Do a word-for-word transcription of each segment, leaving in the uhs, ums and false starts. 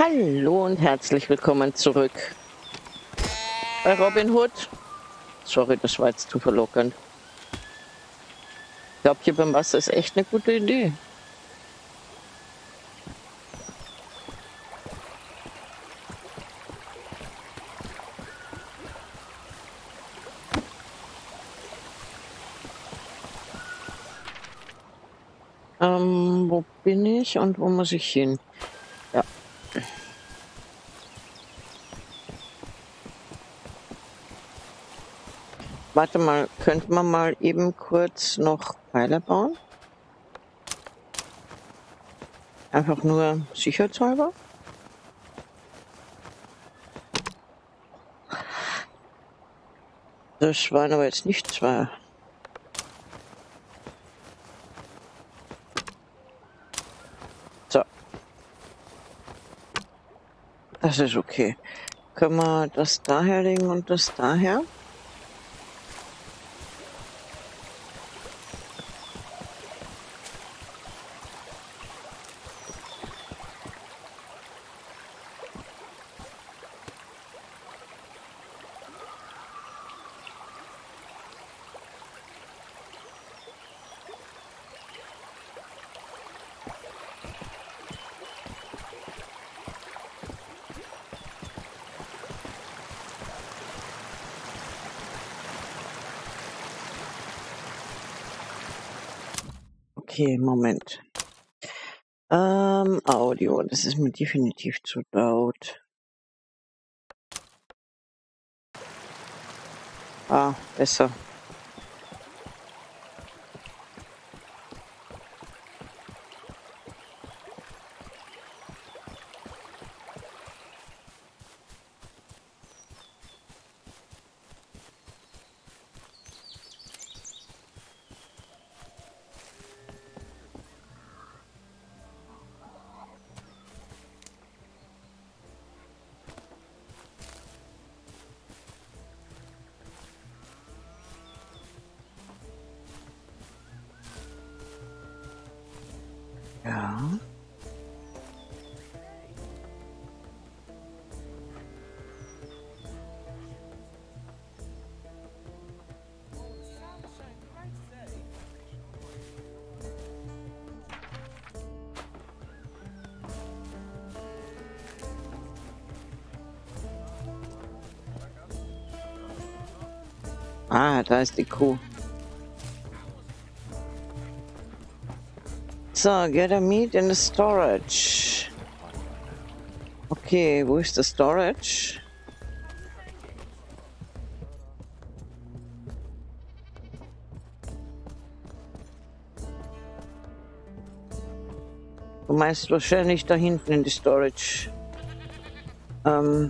Hallo und herzlich willkommen zurück bei Robin Hood. Sorry, das war jetzt zu verlockend. Ich glaube, hier beim Wasser ist echt eine gute Idee. Ähm, wo bin ich und wo muss ich hin? Ja. Warte mal, könnte man mal eben kurz noch Pfeile bauen? Einfach nur sicherheitshalber? Das waren aber jetzt nicht zwei. So. Das ist okay. Können wir das daher legen und das daher? Okay, Moment. Ähm, Audio, das ist mir definitiv zu laut. Ah, besser. Ja. Ah, da ist die Kuh. So, get a meat in the storage. Okay, wo ist das Storage? Du meinst wahrscheinlich da hinten in die Storage. Ähm.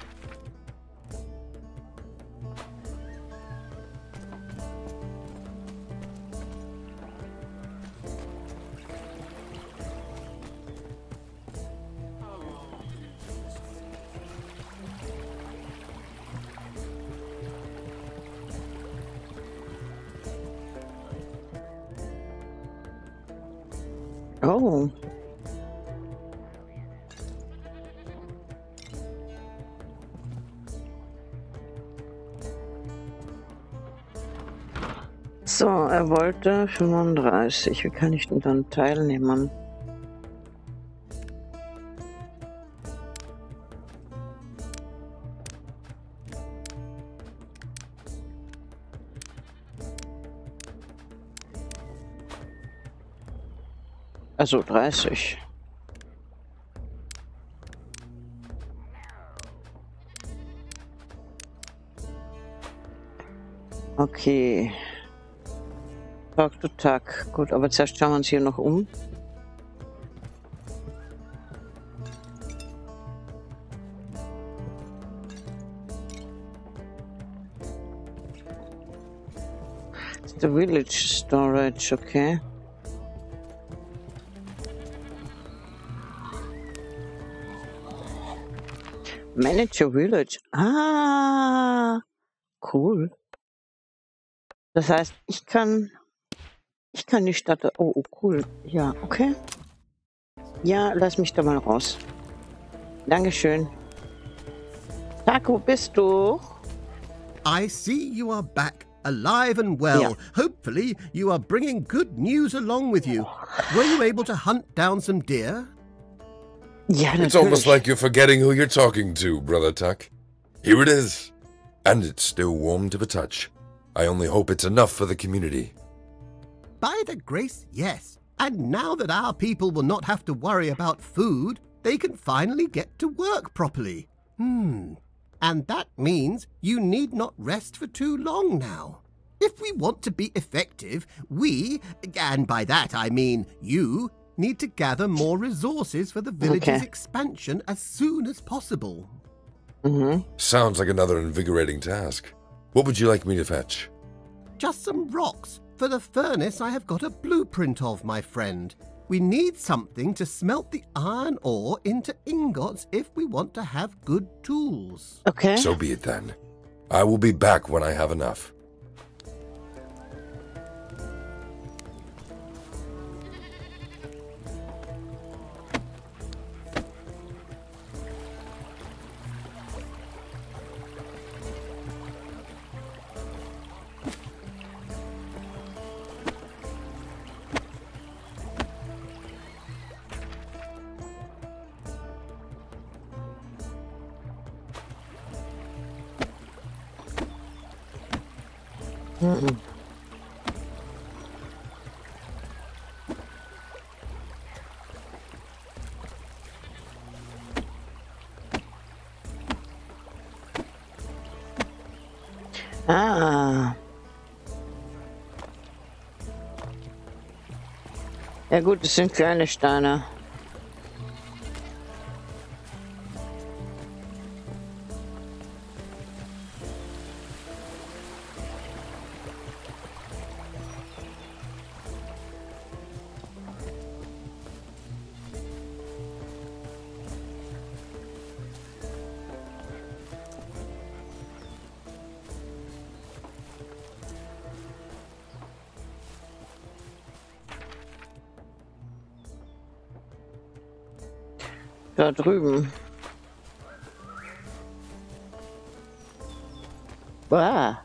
Oh. So, er wollte fünfunddreißig. Wie kann ich denn dann teilnehmen? Also dreißig. Okay. Tag to Tag. Gut, aber zuerst schauen wir uns hier noch um. The village storage, okay. Manage your village. Ah, cool. Das heißt, ich kann, ich kann die Stadt. Oh, oh, cool. Ja, okay. Ja, lass mich da mal raus. Dankeschön. Tag, wo bist du? I see you are back, alive and well. Ja. Hopefully you are bringing good news along with you. Were you able to hunt down some deer? Ja, It's natürlich. almost like you're forgetting who you're talking to, Brother Tuck. Here it is. And it's still warm to the touch. I only hope it's enough for the community. By the grace, yes. And now that our people will not have to worry about food, they can finally get to work properly. Hmm. And that means you need not rest for too long now. If we want to be effective, we, and by that I mean you, need to gather more resources for the village's Okay. expansion as soon as possible. Mhm. Sounds like another invigorating task. What would you like me to fetch? Just some rocks. For the furnace I have got a blueprint of, my friend. We need something to smelt the iron ore into ingots if we want to have good tools. Okay. So be it then. I will be back when I have enough. Mhm. Ah. Ja gut, es sind kleine Steine. Da drüben. Wow.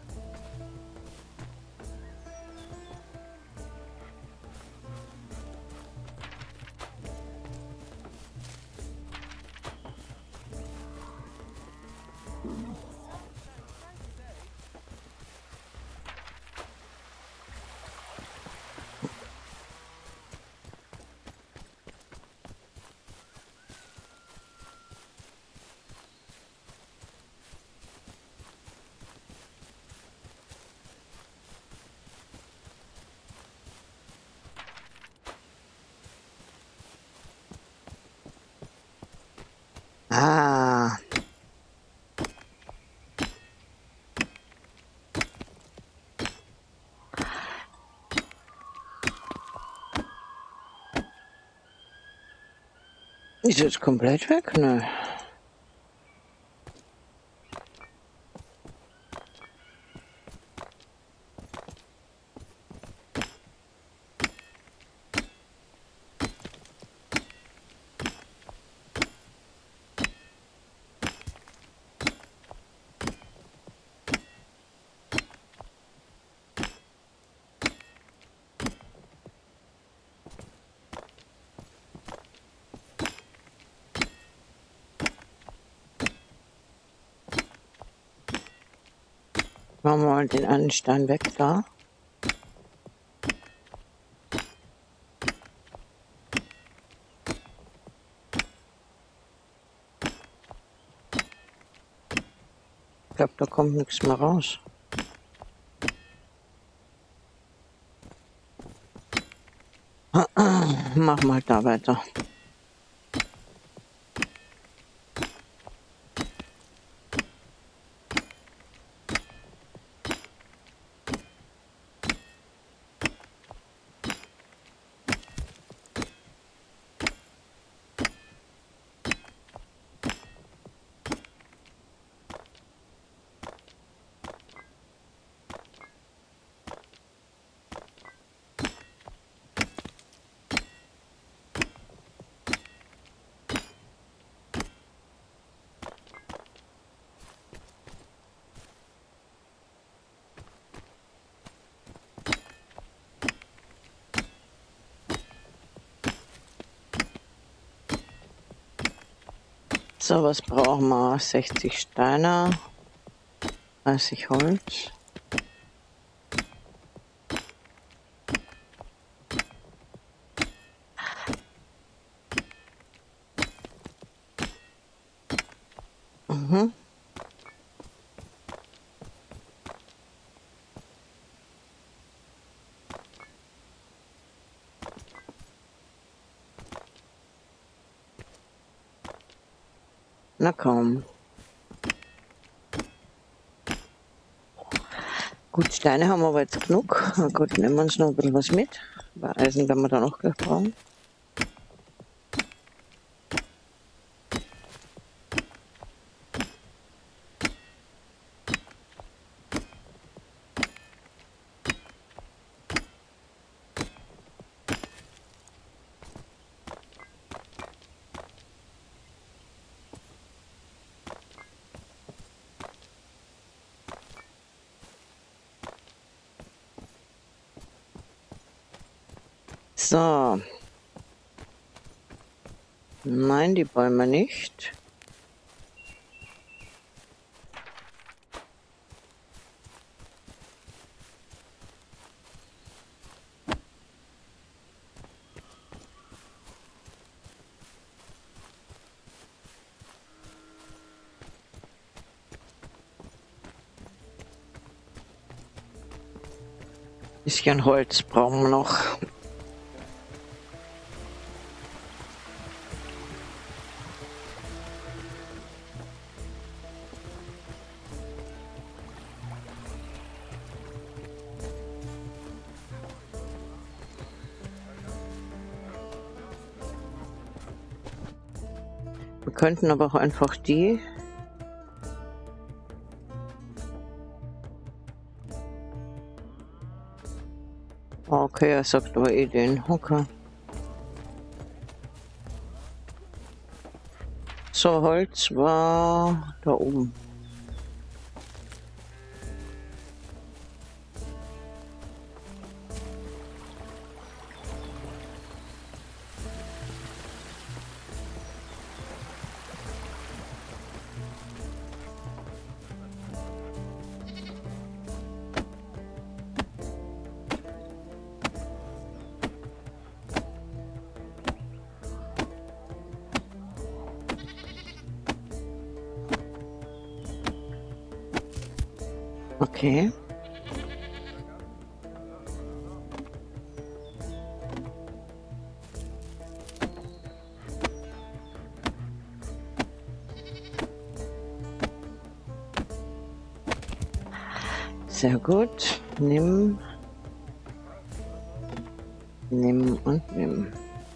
Ah. Ist jetzt komplett weg? Nö. Machen wir mal den einen Stein weg da. Ich glaube, da kommt nichts mehr raus. Mach mal da weiter. So, was brauchen wir? sechzig Steine, dreißig Holz. Mhm. Na komm. Gut, Steine haben wir aber jetzt genug. Na gut, nehmen wir uns noch ein bisschen was mit. Bei Eisen werden wir da noch gleich brauchen. So. Nein, die Bäume nicht. Bisschen Holz brauchen wir noch. Wir könnten aber auch einfach die okay, er sagt aber eh den. Okay. So, Holz war da oben. Okay. Sehr gut. Nimm. Nimm und nimm.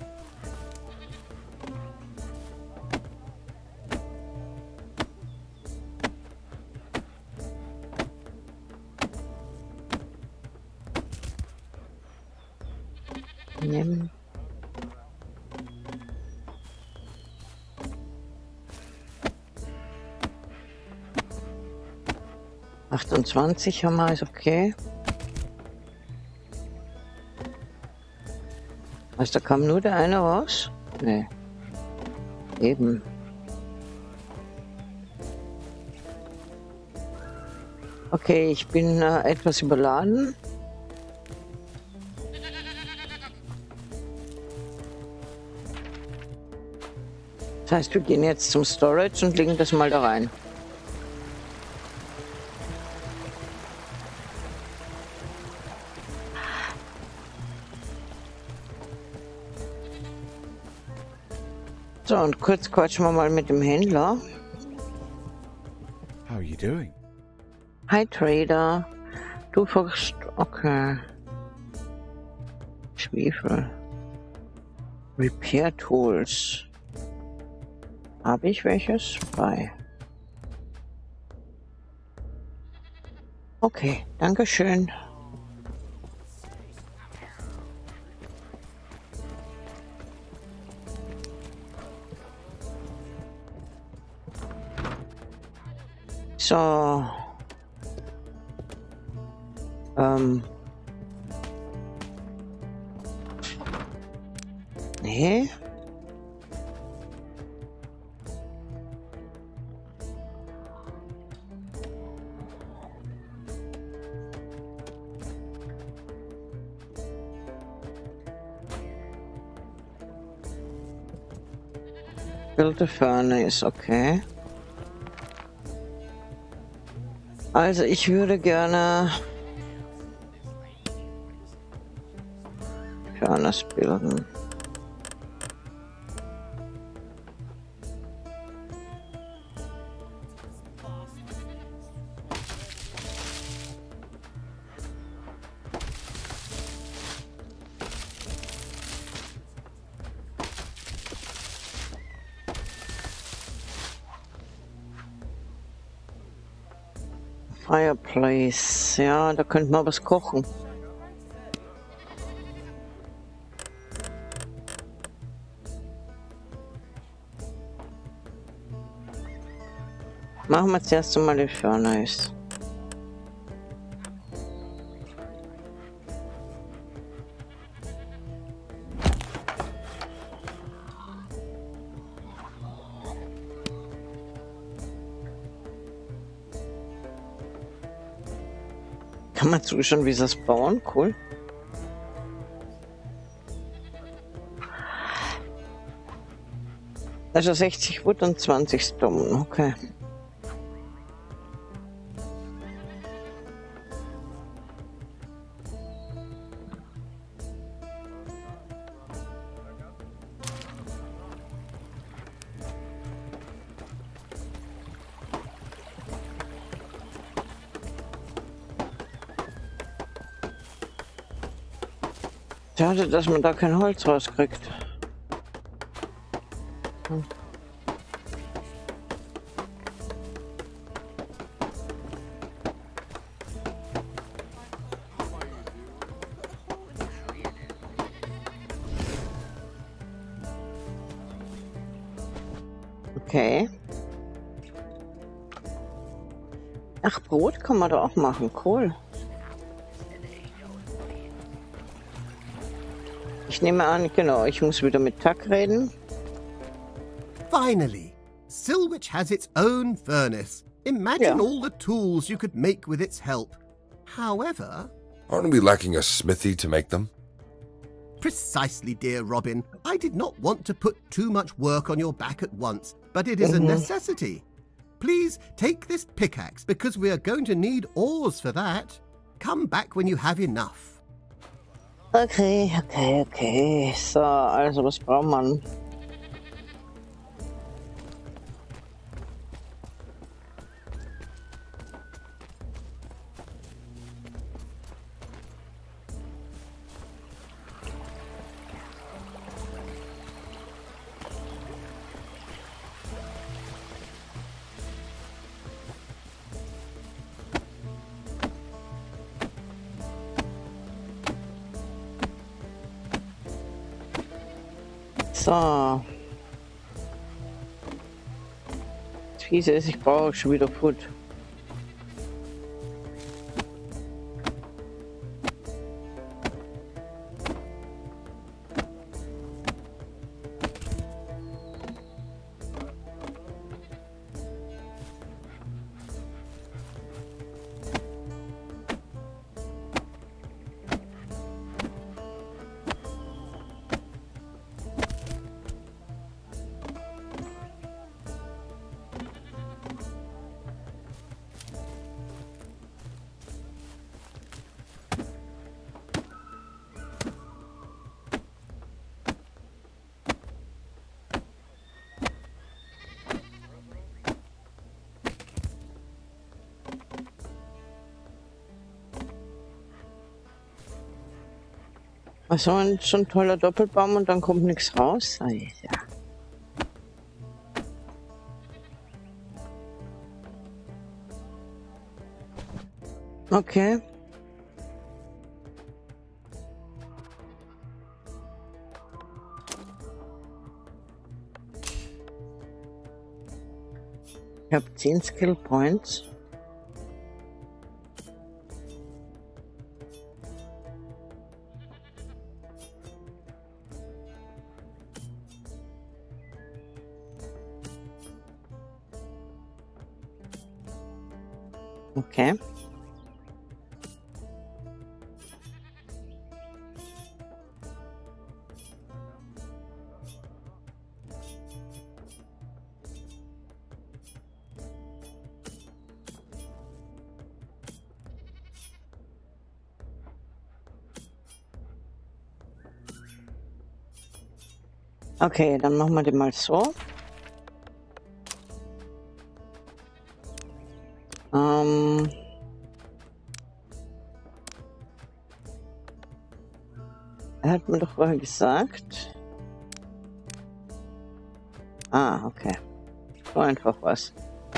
Nimm. achtundzwanzig haben wir, ist okay. Was, da kam nur der eine raus? Nee. Eben. Okay, ich bin äh, etwas überladen. Das heißt, wir gehen jetzt zum Storage und legen das mal da rein. So, und kurz quatschen wir mal mit dem Händler. How are you doing? Hi Trader. Du verst... Okay. Schwefel. Repair Tools. Habe ich welches? Bei. Okay, danke schön. So. Ähm. Nee. Build a furnace, okay. Also ich würde gerne Furnace bilden. Fireplace, ja, da könnte man was kochen. Machen wir zuerst einmal die Furnace. Kann man zuschauen, wie sie das bauen? Cool. Also sechzig Wood und zwanzig Stone, okay. Schade, dass man da kein Holz rauskriegt. Hm. Okay. Ach, Brot kann man da auch machen, cool. Ich nehme an, genau, ich muss wieder mit Tuck reden. Finally, Silwich has its own furnace. Imagine Yeah. all the tools you could make with its help. However... Aren't we lacking a smithy to make them? Precisely, dear Robin. I did not want to put too much work on your back at once, but it is a necessity. Please take this pickaxe, because we are going to need ores for that. Come back when you have enough. Okay, okay, okay. So, also was braucht man? So. Das Fiese ist, ich brauche schon wieder Food. Also ein schon toller Doppelbaum und dann kommt nichts raus. Ah, ja. Okay. Ich habe zehn Skill Points. Okay. Okay, dann machen wir den mal so. Ähm... Er hat mir doch vorher gesagt. Ah, okay. So einfach was.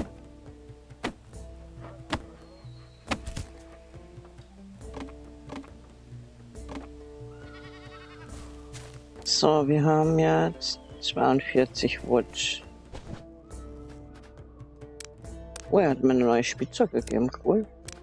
So, wir haben jetzt zweiundvierzig Wood. Oh, er hat mir eine neue Spitzhacke gegeben. Cool.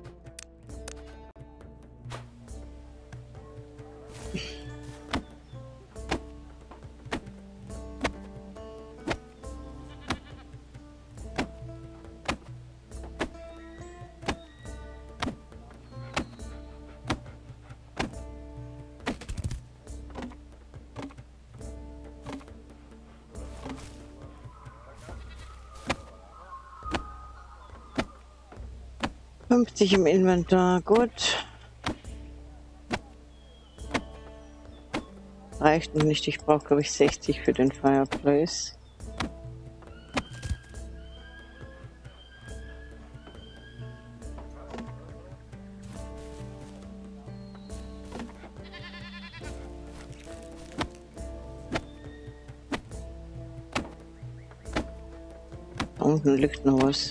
fünfzig im Inventar, gut. Reicht noch nicht, ich brauche glaube ich sechzig für den Fireplace. Da unten liegt noch was.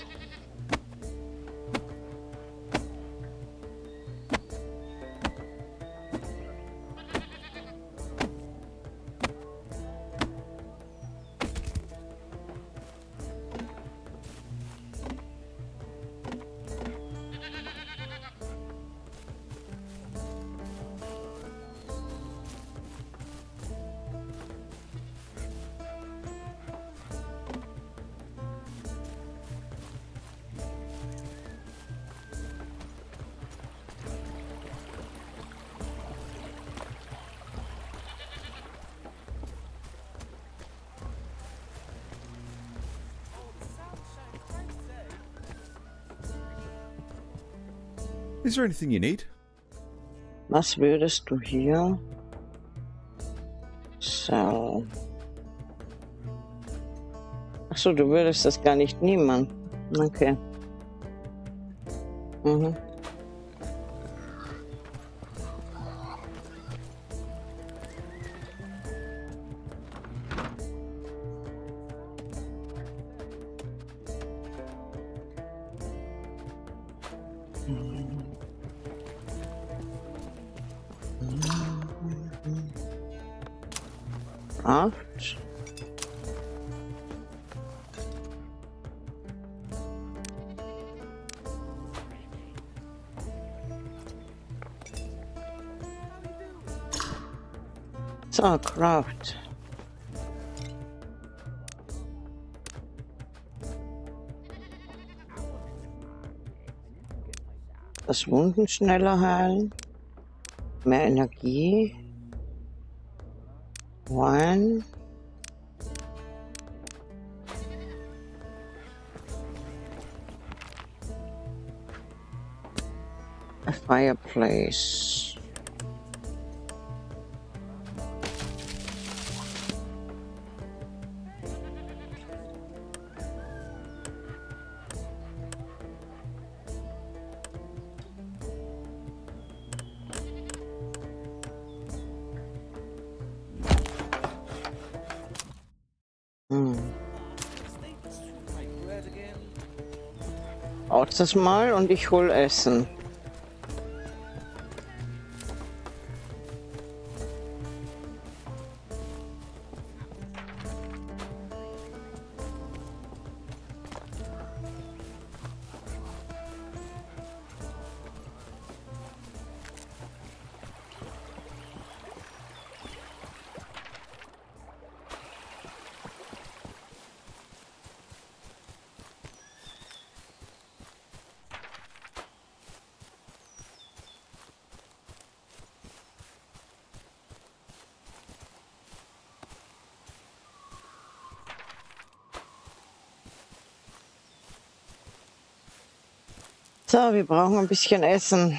Is there anything you need? Was würdest du hier? So. Achso, du würdest das gar nicht nehmen. Okay. Mhm. Acht. So, Craft. Das Wunden schneller heilen. Mehr Energie. One. A fireplace. Hm. Aus das mal und ich hol Essen. So, wir brauchen ein bisschen Essen.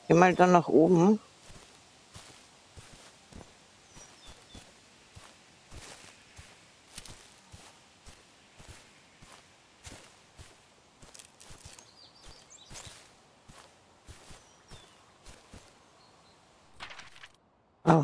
Geh mal dann nach oben. Oh.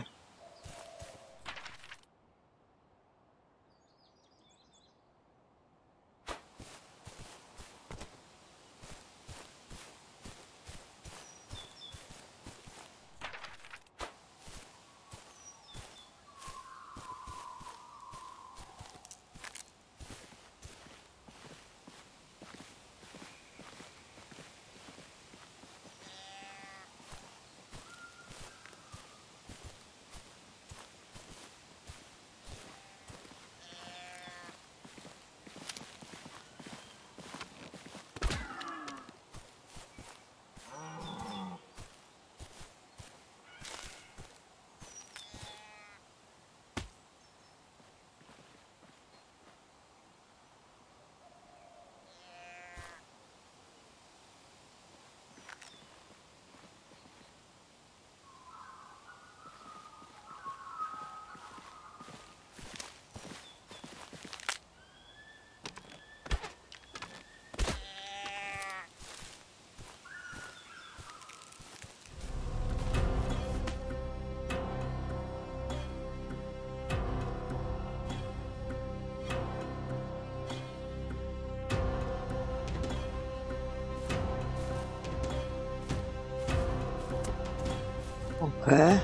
Okay.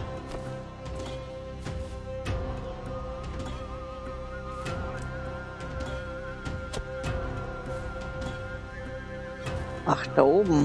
Ach, da oben.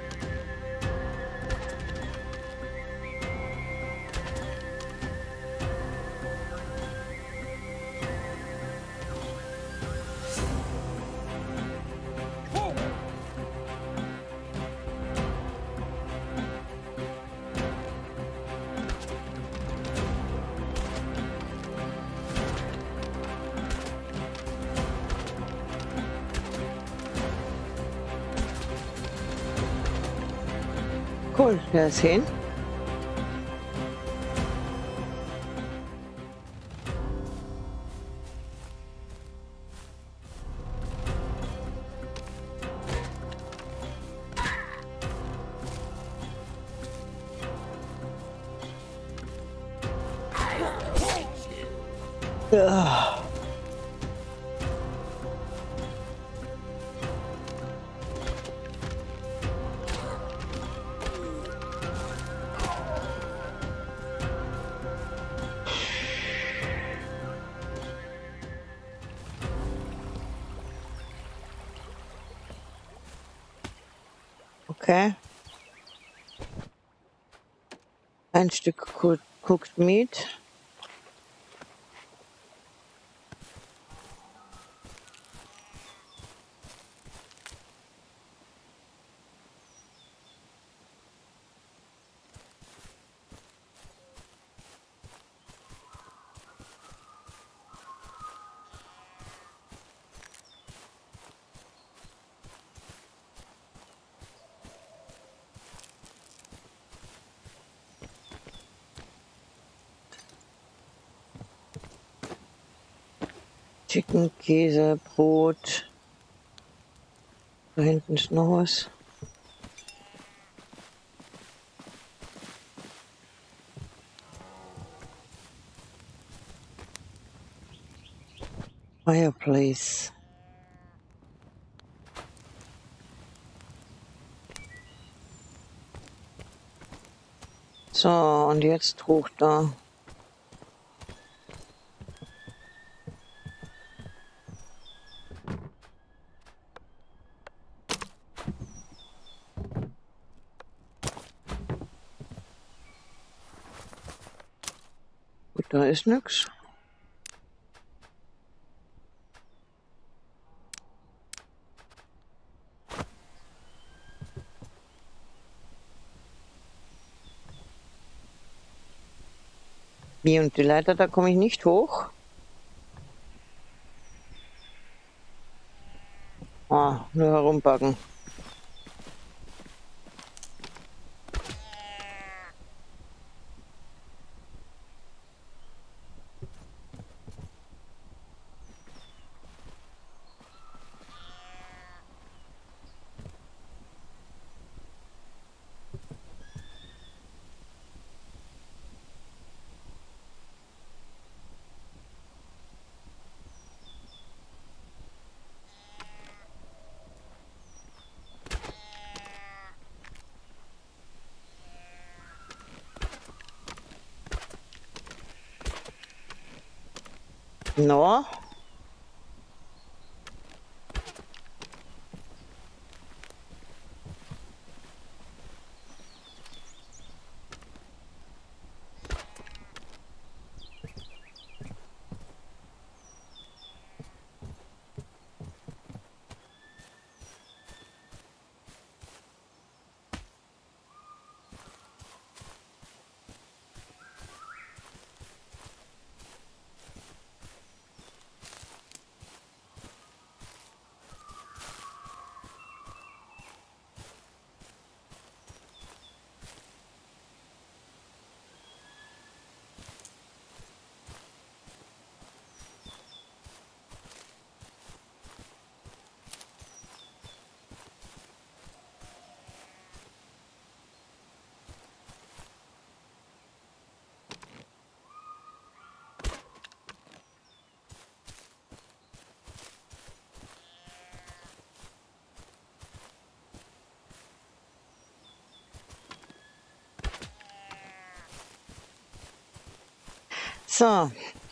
Cool, der ist hin. Ja. Okay. Ein Stück Cooked Meat. Chicken, Käse, Brot. Da hinten ist noch was. Fireplace. So, und jetzt hoch da. Gut, da ist nix. Wie, und die Leiter, da komme ich nicht hoch? Ah, nur herumbacken. No. So.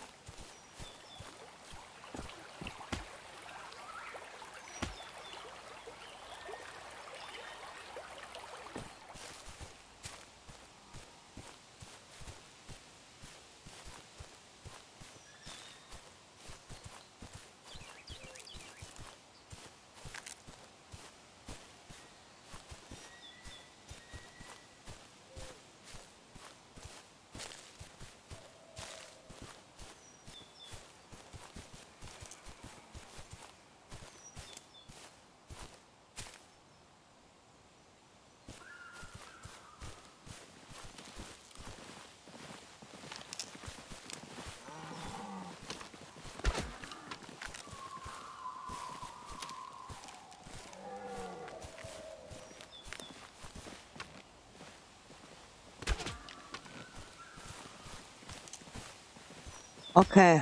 Okay.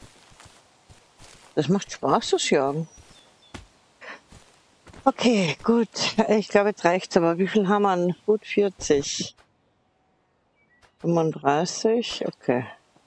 Das macht Spaß, das Jagen. Okay, gut. Ich glaube, jetzt reicht's. Aber wie viel haben wir? Gut vierzig. fünfunddreißig. Okay.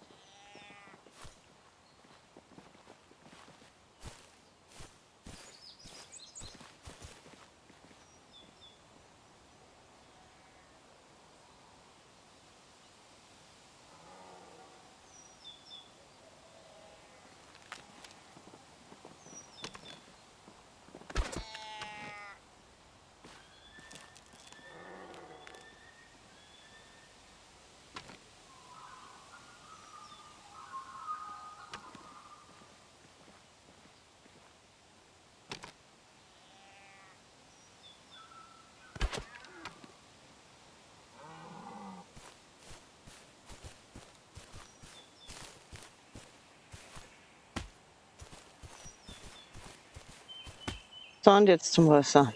So, und jetzt zum Wasser.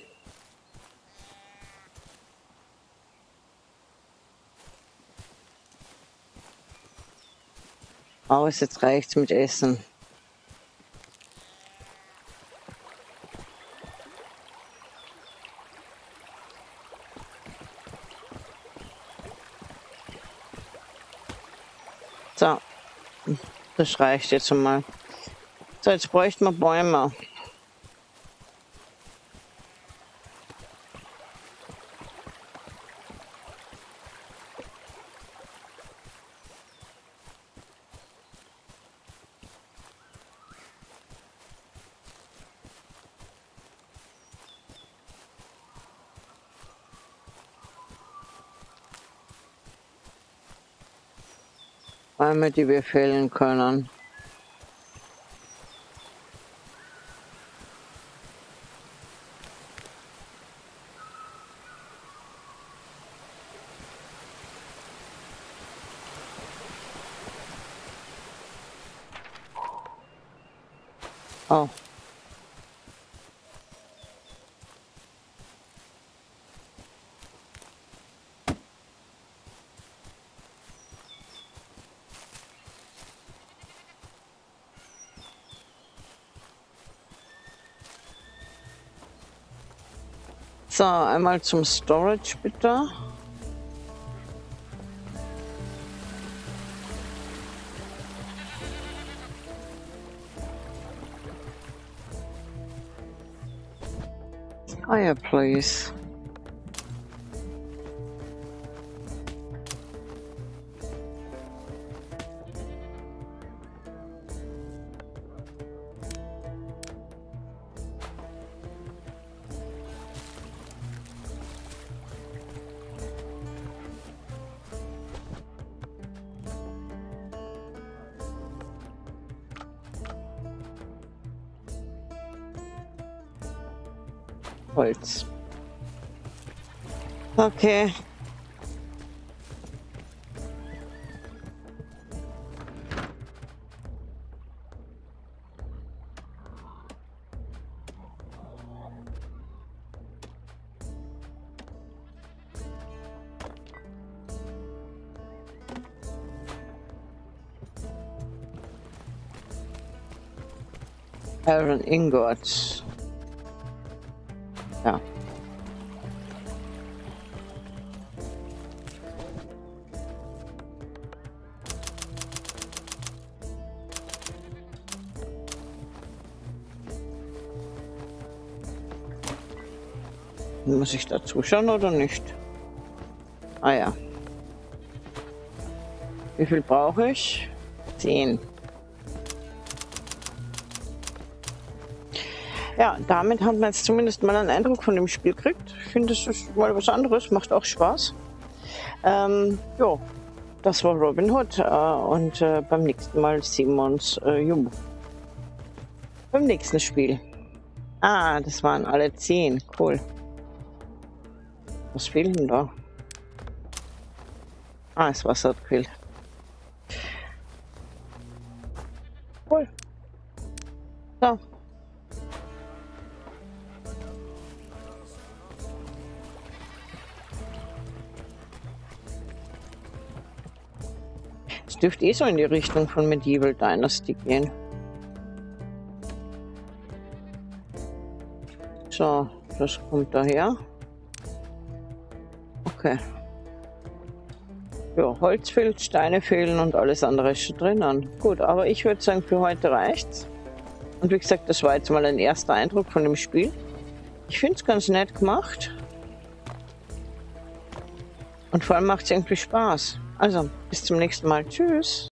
Aus, jetzt reicht's mit Essen. So, das reicht jetzt mal. So, jetzt bräuchten wir Bäume. Bäume, die wir fällen können. Oh. So, einmal zum Storage bitte. Fireplace. Holz. Okay. Iron ingots. Ja. Muss ich da zuschauen oder nicht? Ah ja. Wie viel brauche ich? Zehn. Ja, damit hat man jetzt zumindest mal einen Eindruck von dem Spiel gekriegt. Ich finde, es ist mal was anderes, macht auch Spaß. Ähm, ja, das war Robin Hood äh, und äh, beim nächsten Mal sehen wir uns äh, jo, beim nächsten Spiel. Ah, das waren alle zehn, cool. Was fehlt denn da? Ah, das Wasser hat gefehlt. Cool. So. Es dürfte eh so in die Richtung von Medieval Dynasty gehen. So, das kommt daher. Okay. Ja, Holz fehlt, Steine fehlen und alles andere ist schon drinnen. Gut, aber ich würde sagen, für heute reicht's. Und wie gesagt, das war jetzt mal ein erster Eindruck von dem Spiel. Ich finde es ganz nett gemacht. Und vor allem macht es irgendwie Spaß. Also, bis zum nächsten Mal. Tschüss.